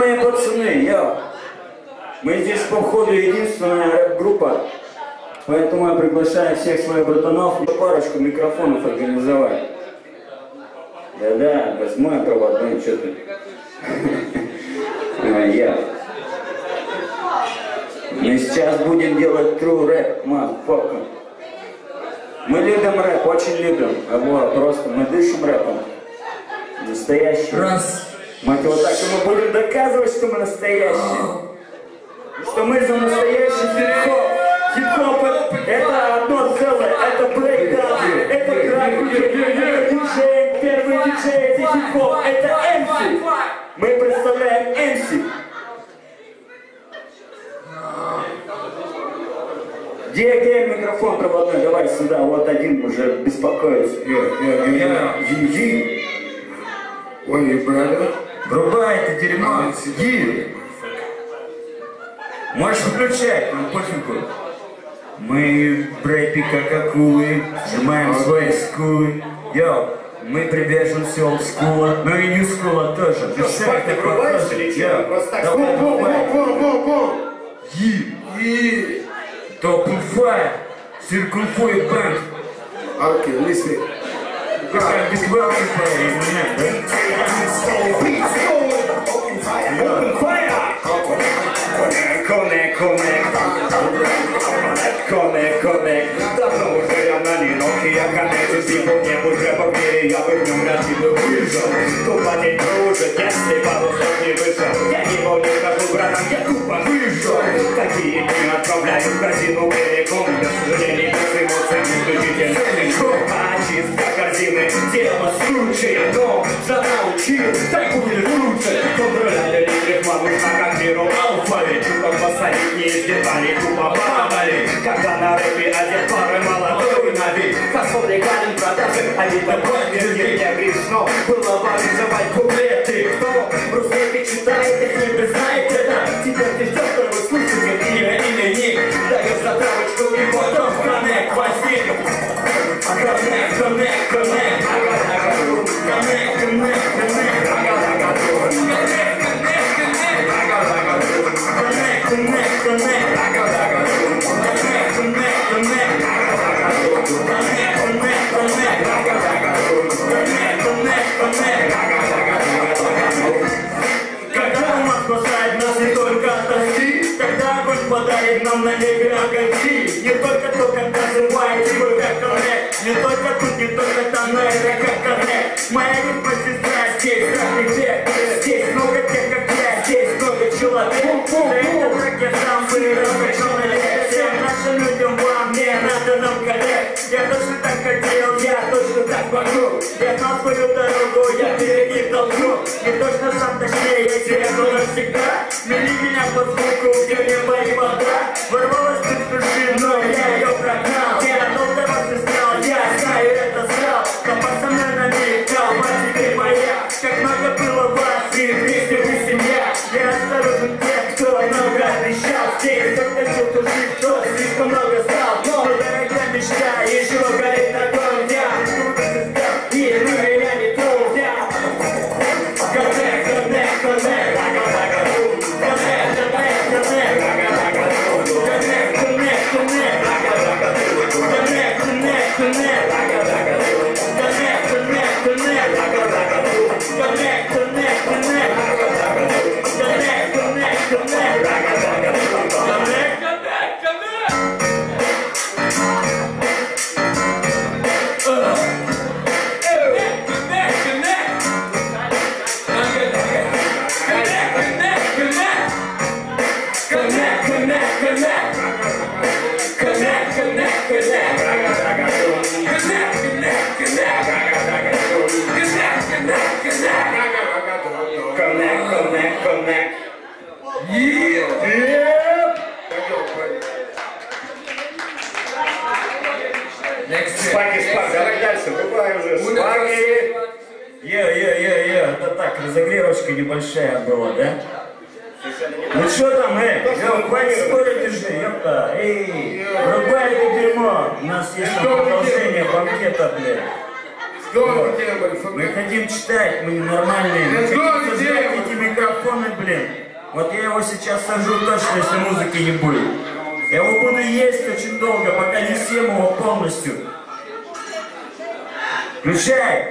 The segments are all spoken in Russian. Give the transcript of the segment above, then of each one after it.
мои пацаны, мы здесь по входу единственная рэп-группа, поэтому я приглашаю всех своих братанов парочку микрофонов организовать. Да-да, возьму я проводной, что ты. Мы сейчас будем делать true рэп, motherfucker. Мы любим рэп, очень любим. Просто мы дышим рэпом. Настоящий. Раз. Мать его так, и мы будем доказывать, что мы настоящие. Что мы за настоящий хип-хоп. Хип-хоп это одно целое, это брейкдаун, это граффити, это диджей, первый диджей, это хип-хоп, это MC. Мы представляем MC. Где микрофон проводной? Давай сюда, вот один уже беспокоится. Ой, брат. Врубай это дерьмо. Можешь выключать, нам пофигу. Мы в рэпе как акулы, сжимаем свои скулы. Мы приверженцы олдскула, но и ньюскула тоже. Ты все это врубаешь или что? Просто так. Топ-5, Circle Band. Окей, listen. Как без варки парень, да? Connect. Давно уже я на ленок, и я коннектюсь, и был не будь рэпа в мире, я бы в нем вряд ли бы выжил. Тупо день кружит, если пару слов не вышел. Я не хожу, братан, я тупо выжил. Такие дни отправляю в казину прямиком. Без сожалений, без эмоций, исключительно а чисто корзины, дело случая. Но жена учил, так будет лучше. Контроль рифма нужна, как миру алфавит. Тупо посадить не из деталей, тупо падали. Когда на рэпе одет пары молодой на вид. Фасон регален продажи, а ведь такой мир не грешно. Было бы называть куплеты. Кто в русском читает, их не признает это. Теперь ты ждешь, что вы слушаете имя или ник. Даешь затравочку и потом коннект возник. Когда у нас спасает нас не только такси, когда огонь подарит нам на небе огоньки. Не только то, когда называет его как коннект, не только тут, не только там, но это как коннект. Моя сестра здесь, каждый век, здесь много тех, как я, здесь много человек. За этот трек я сам вырос, пришел на лет. Всем нашим людям вам не надо нам коллег. Я точно так хотел, я точно так могу. Я знал свою дорогу, я перед них толкну. Не точно сам точнее, я терял навсегда. Мели меня под звуку, где небо и вода. Ворвалась ты в души, но я ее прогнал. Я долго вас искал, я знаю это знал. Но пацаны намекал, вас теперь моя. Как много было вас, и вместе вы семья. Я осторожен тех, кто много обещал. Здесь только кто жив, кто слишком много стал. Но дорогая мечта, еще горит огонь. Я и вы меня не трогайте. Connect. Спаки, давай дальше, врубай уже. Спаки. Это так, разогревочка небольшая была, да? Ну что там, хватит спорить уже, ёпта, врубай это дерьмо. У нас есть продолжение банкета, блядь. Мы хотим читать, мы ненормальные. Мы хотим создать эти микрофоны. огромный, блин. Вот я его сейчас сожру точно, если музыки не будет. Я его буду есть очень долго, пока не съем его полностью. Включай!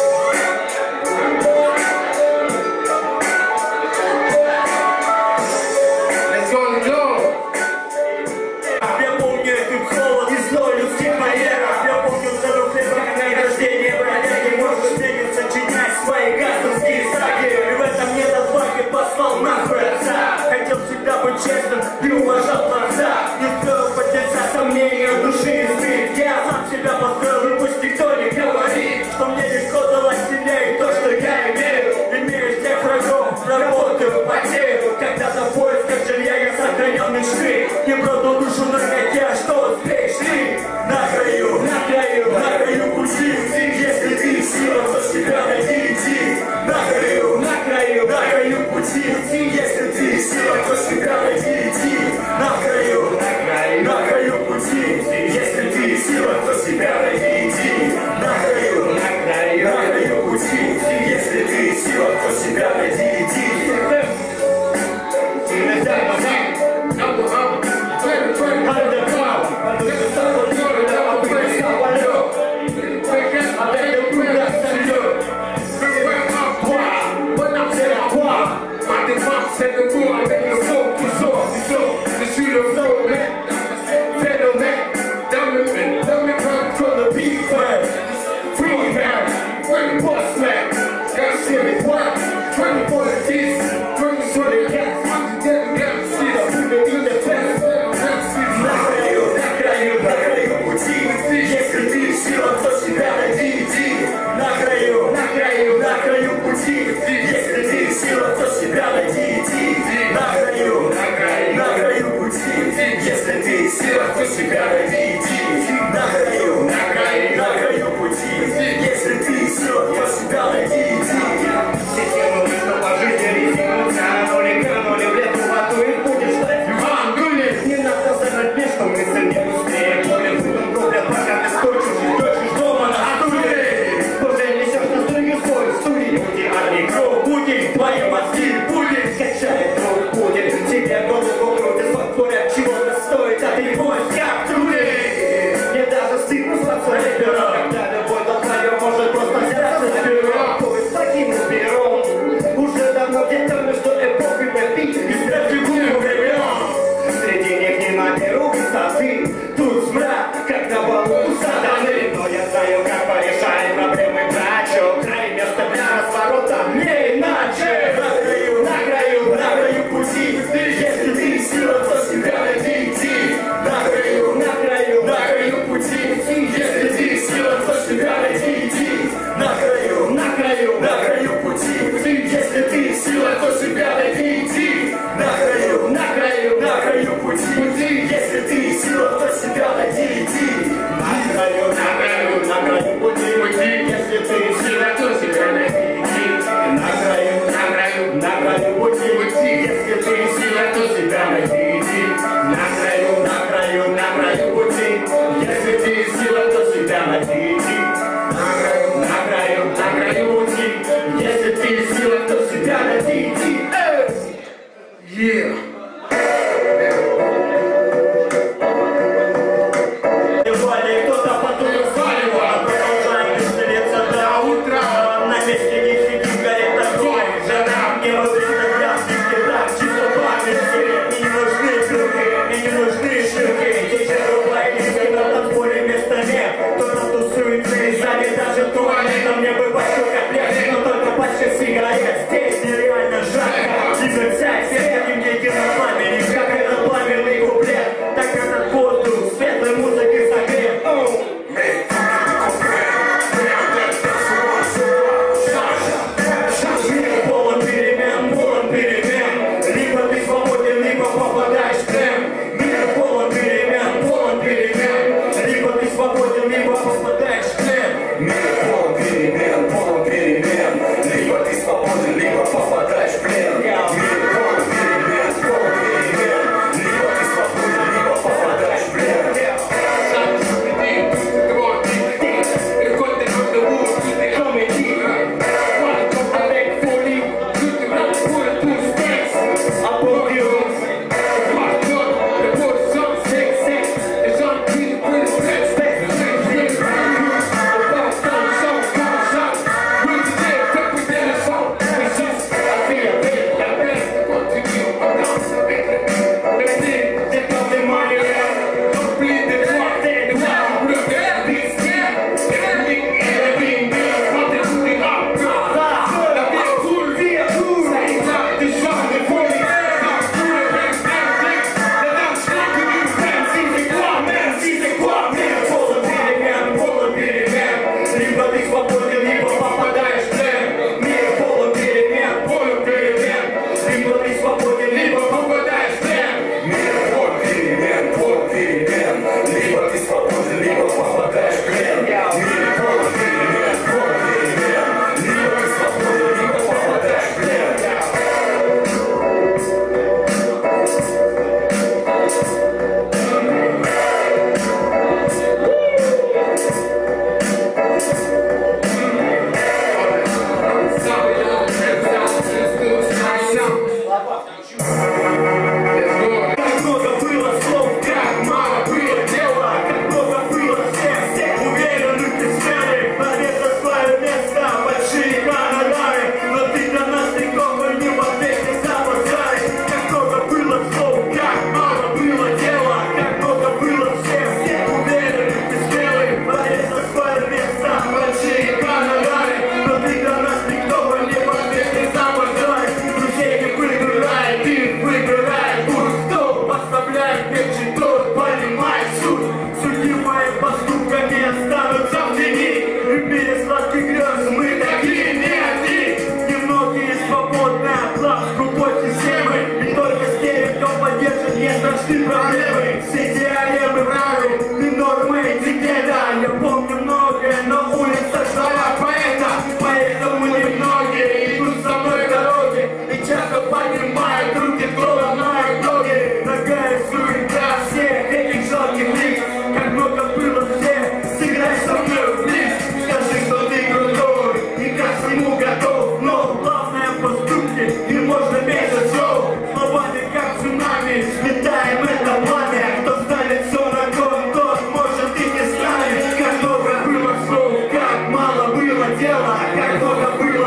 Let's go, let's go! Я помню этот холод и зло людских барьеров. Я помню второй хлеб, как рождение бродяги. Может встретиться, чинять свои гастовские саги. И в этом нет отваги, послал нахуй отца. Хотел всегда быть честным и уважал Творца. Не стоило подняться сомнения в души и стыд. Я сам себя построил, и пусть никто не говорит, что мне легко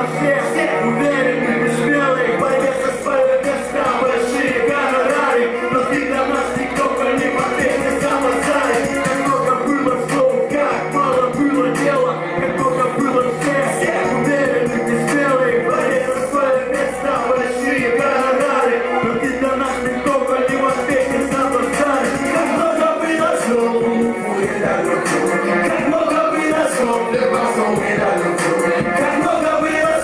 все уверенные и смелые, в борьбе со своими места, большие гонорары, но ты для нас никто, не поверь, сам отцарь. Как много было слов, как мало было дела, как много было все уверенных и смелых, в борьбе за свои места, большие гонорары, но ты для нас никто, не поверь, сам отцарь. Как много было слов, как много было слов, как много было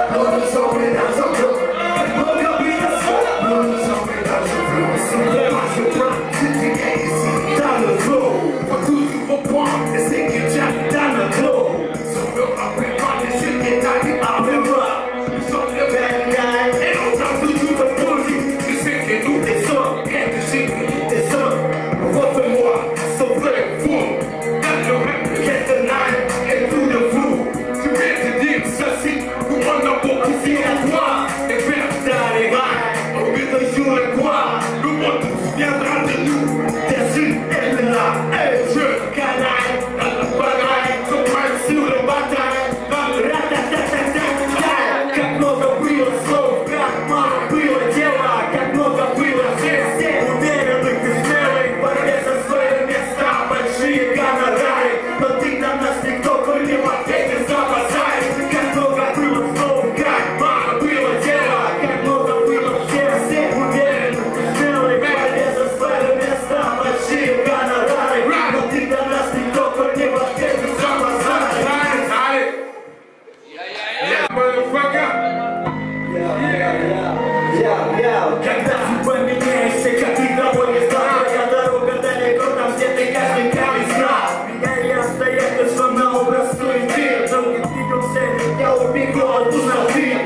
когда судьба меняешься, как ты того не знал, твоя дорога далеко, там где ты каждый камень знал. Меняли обстоятельства на образ суеты, долго двигался, я убегу от пустоты.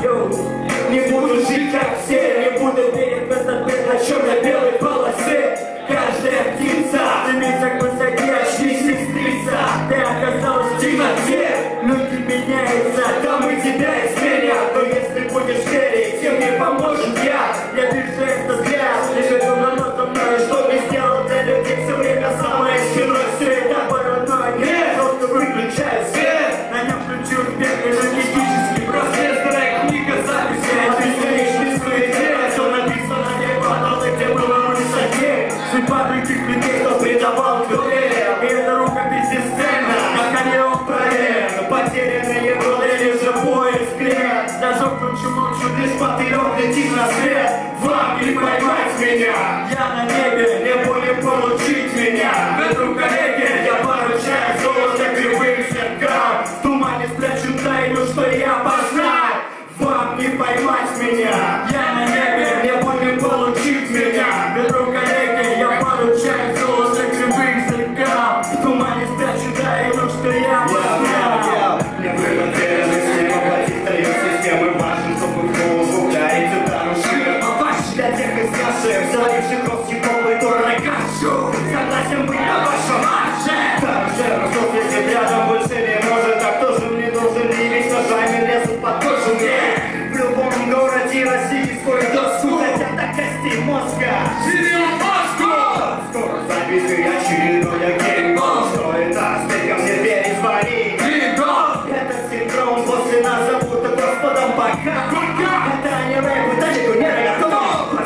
Не буду жить как все, не буду верить в этот мир на черно-белой полосе. Каждая птица стремится к высоте, очнись, сестрица. Ты оказалась в темноте, люди меняются, там и тебя изменят. Но если будешь верить, тем не поможет я вижу это взгляд, лишь это дано со мной, что ты сделал для людей все время самое херовое. Все это паранойя, нет, просто выключай свет, на нем ключу вверх, энергетический браслет, старая книга записи, а ты стоишь без суете, все написано не падало, где было на высоте. Судьба других людей, кто предавал доверие, и эта рукопись бесценна, как Орион проверен, потерянные годы, лишь же поиск лет, зажег ключу молчу, лишь поперек летит на свет. Вам не поймать меня, я на небе, не более получить меня. В эту коллеге я поручаю золото кривых зеркал, в тумане спрячу тайну, что я познал. Вам не поймать меня, я на небе, не более получить меня. В эту коллеге я поручаю золото кривых зеркал, в тумане спрячу тайну, что я познал. Не было верных снег, оплатить тариф системы важен, чтобы в голову ударить ударом шире. Для тех из наших, заливших русский полный тур на кашу, согласен быть на вашем марше. Также ростов, если рядом больше не может, так тоже мне должен ливить, ножами лезут под кожу мне. В любом городе России скоро доску, хотят до кости мозга. Живем мозгу! Скоро забитый очередной геймбол. Что это? Стык ко мне дверь, звони. Этот синдром после нас зовут господом пока. Это не рэп, это не готов.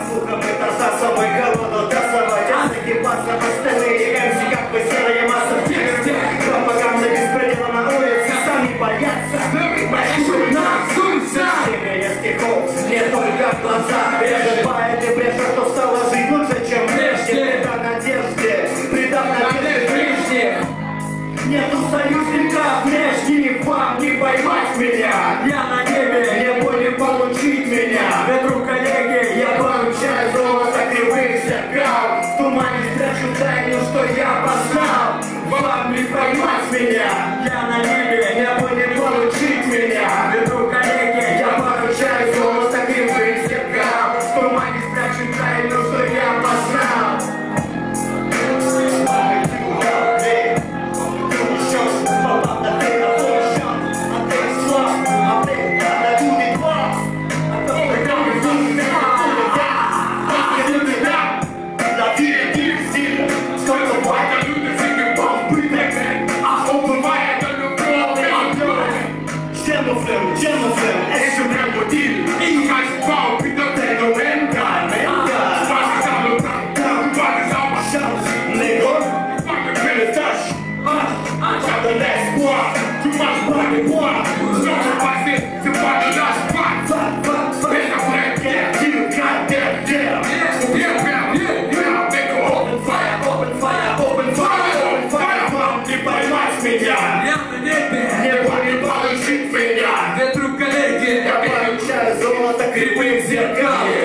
Самый голодный тасовать, а загибаться в остальные МС, как веселая масса в тексте. Пропаганда беспредела на улице, сами боятся. Большой нас, суйся! Серия стихов, не только глаза. Брежет поэты, брежет, что стало жить лучше, чем прежде. Предав надежде, предав надежде прежде. Нету союзников внешних, вам не поймать меня. Я на небе, не более получить меня. Ветру коллеги, я поручаю золото кривых зеркал. В тумане спрячу тайну, что я познал. Вам не поймать меня. Я на небе, не более получить меня. Ветру коллеги, я поручаю золото кривых зеркал. В тумане спрячу тайну, что я познал. от меня. Я на небе, Небо не получит меня. ветру коллеги, Я получаю золото кривых зеркал.